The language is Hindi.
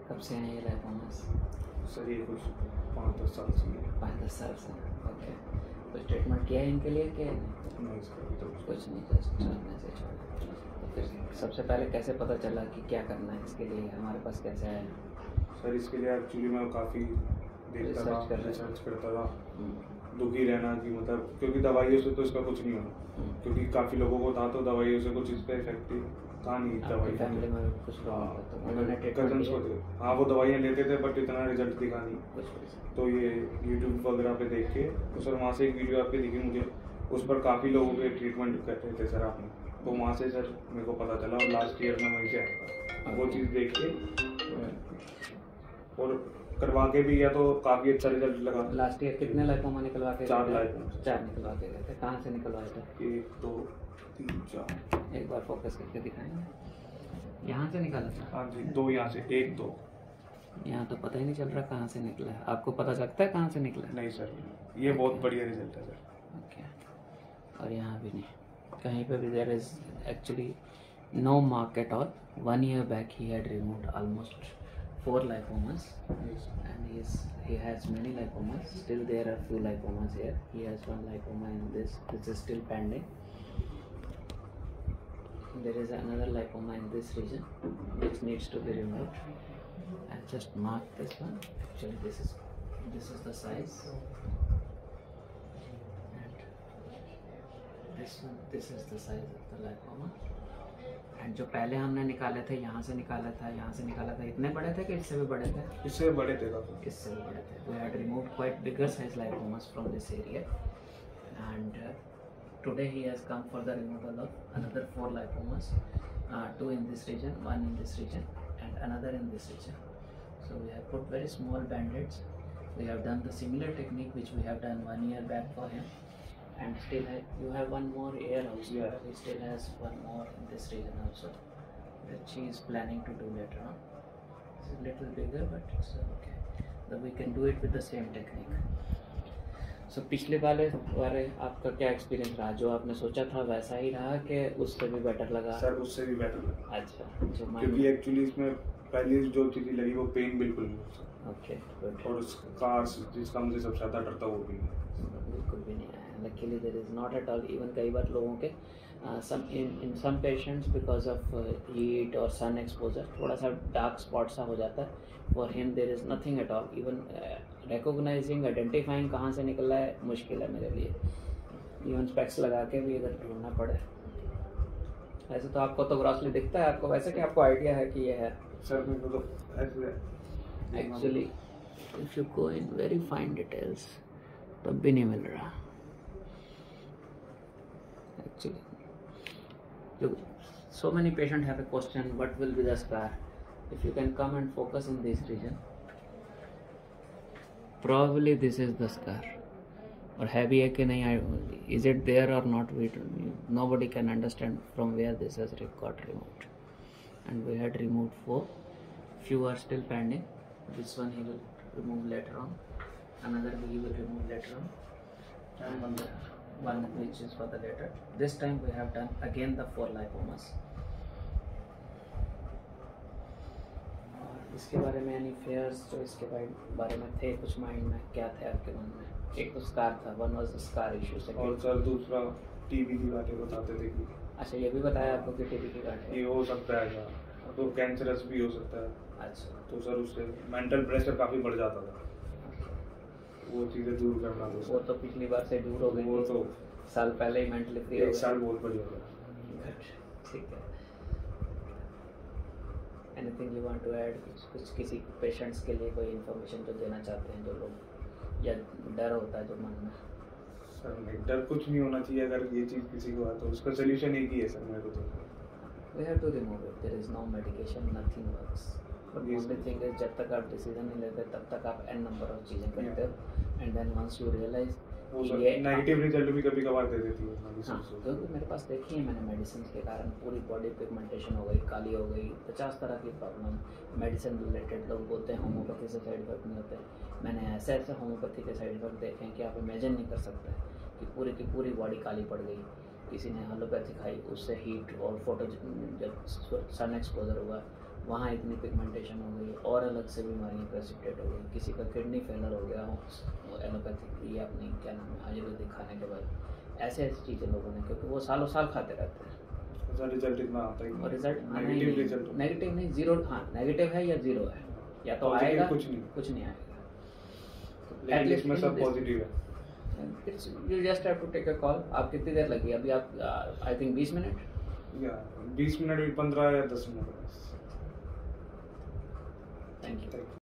कब से हैं ये लाइपोमास? सर ये कुछ 5-10 साल से ही है। 5-10 साल से। ओके, कुछ ट्रीटमेंट किया है इनके लिए कि नहीं सर अभी तो कुछ नहीं, जस्ट चलने से छोड़ा? तो फिर सबसे पहले कैसे पता चला कि क्या करना है इसके लिए, हमारे पास कैसे आया? सर इसके लिए एक्चुअली मैं काफ़ी देखता था, रिसर्च करता था, दुखी रहना कि मतलब क्योंकि दवाइयों से तो इसका कुछ नहीं होना, क्योंकि काफ़ी लोगों को था तो दवाइयों से कुछ इस पर इफेक्टिव था नहीं दवाई। फैमिली में कुछ लोगों को तो उन्होंने कजन्स को थे, हाँ वो दवाइयाँ लेते थे बट इतना रिजल्ट दिखा नहीं। कुछ तो ये यूट्यूब वगैरह पे देख के तो सर वहाँ से एक वीडियो आपके दिखी मुझे, उस पर काफ़ी लोगों के ट्रीटमेंट करते थे सर आपने, तो वहाँ से सर मेरे को पता चला और लास्ट ईयर में वहीं से आया वो चीज़ देख के और करवा के भी गया तो काफ़ी अच्छा रिजल्ट लगा। लास्ट ईयर कितने लाइपोमा निकलवा के? 4 लाइपोमा। 4 निकलवा के गए थे। कहाँ से निकलवाए थे? 1 2 3 4। एक बार फोकस करके दिखाएंगे। यहाँ से निकाला था? हाँ जी 2 यहाँ से 1 2। यहाँ तो पता ही नहीं चल रहा कहाँ से निकला है। आपको पता लगता है कहाँ से निकला है? नहीं सर ये बहुत बढ़िया रिजल्ट है सर। ओके, और यहाँ भी नहीं, कहीं पे भी there is actually no mark at all. 1 year back he had removed almost 4 lipomas and he has many lipomas. Still there are few lipomas here. He has 1 lipoma in this is still pending. There is another lipoma in this region which needs to be removed. I just mark this one. Actually this is the size, and this is the size of the lipoma. And जो पहले हमने निकाले थे, यहाँ से निकाला था, यहाँ से निकाला था, इतने बड़े थे कि इससे भी बड़े थे? इससे बड़े थे काफ़ी। इससे भी बड़े थे। We had removed quite bigger size lipomas from this area, and today he has come for the removal of another 4 lipomas, 2 in this region, 1 in this region, and another in this region. So we have put very small band-aids. We have done the similar technique which we have done 1 year back for him. And still you have 1 more here also. Yeah. He still has 1 more in this region also that she is planning to do later on. It's a little bigger but it's okay. But we can do it with the same technique. So पिछले वाले आपका क्या एक्सपीरियंस रहा? जो आपने सोचा था वैसा ही रहा कि उससे भी बेटर लगा? सर उससे भी बेटर लगा। अच्छा, जो क्योंकि एक्चुअली इसमें पहले जो चीज़ लगी वो पेन बिल्कुल नहीं। Okay, good. और स्कार्स जिसका मुझे सबसे ज़्यादा डर था वो भी नहीं। बिल्कुल भी नहीं आया। Luckily there is not at all. Even कई बार लोगों के in some patients because of heat or sun exposure थोड़ा सा dark spot सा हो जाता है। For him there is nothing at all. Even recognizing, identifying कहाँ से निकला है मुश्किल है मेरे लिए। Even specs लगा के भी अगर ढूंढना पड़े। ऐसे तो आपको तो ग्रॉसली दिखता है आपको, वैसे कि आपको आइडिया है कि ये है? सर मेरे को तो ऐसे Actually if you go in very fine details तब भी नहीं मिल रहा। Actually, look, so many patients have a question, what will be the scar? If you can come and focus in this region, probably this is the scar. और है भी है कि नहीं, is it there or not? Nobody can understand from where this has got removed. And we had removed 4. Few are still pending. This one he will remove later on. Another he will remove later on. And one which is for the later. This time we have done again the 4 lipomas. और इसके बारे में यानी फेयर्स जो इसके बारे में थे कुछ माइंड में, क्या थे आपके मन में? एक तो स्कार था, वन वाज स्कार इशू। और सर दूसरा टीबी की गांठें बताते थे कि अच्छा, ये भी बताया आपको कि टीबी की गांठें ये हो सकता है क्या, तो कैंसरस भी हो सकता है। अच्छा, तो सर उससे मेंटल प्रेशर काफ़ी बढ़ जाता था, वो चीज़ें दूर करना। तो वो तो पिछली बार से दूर हो गई। वो तो साल पहले ही मेंटली फ्री हो 1 साल बहुत बढ़िया हो गया। ठीक है। Anything you want to add? कुछ किसी पेशेंट्स के लिए कोई इन्फॉर्मेशन जो देना चाहते हैं, जो लोग या डर होता है जो मन में? सर नहीं, डर कुछ नहीं होना चाहिए। अगर ये चीज़ किसी को है तो उसका सोल्यूशन एक ही है सर मेरे को तो। We have to remove it. There is no medication, nothing works. But the only thing is जब तक आप डिसीजन नहीं लेते तब तक आप n नंबर ऑफ चीज़ें करते हो, and then once you realize वो सर नेगेटिव रिजल्ट भी कभी कभार दे देती है। हाँ, क्योंकि मेरे पास देखी है मैंने मेडिसिन के कारण पूरी बॉडी पिगमेंटेशन हो गई, काली हो गई, 50 तरह की प्रॉब्लम मेडिसिन रिलेटेड। लोग बोलते हैं होम्योपैथी से साइड इफेक्ट नहीं होते। मैंने ऐसे ऐसे होम्योपैथी के साइड इफेक्ट देखे हैं कि आप इमेजिन नहीं कर सकते कि पूरी की पूरी बॉडी काली पड़ गई। किसी ने एलोपैथी खाई, उससे हीट और फोटो जब सन एक्सपोजर हुआ वहाँ इतनी पिगमेंटेशन हो गई, और अलग से बीमारियाँ प्रेसिपिटेट हो गई, किसी का किडनी फेलर हो गया हो एलोपैथिक या अपनी क्या नाम है आयुर्वेदिक खाने के बाद, ऐसे ऐसी चीज़ें लोगों ने, क्योंकि वो सालों साल खाते रहते हैं उसका रिजल्ट इतना आता ही और रिजल्ट नेगेटिव रिजल्ट नेगेटिव नहीं, जीरो। हाँ नेगेटिव है या जीरो है, या तो Positive आएगा कुछ नहीं आएगा। लेकिन इसमें सब पॉजिटिव है। You just have to take a call. आप कितनी देर लगी अभी? आप आई थिंक 20 मिनट या 20 मिनट भी 15 या 10 मिनट। Thank you.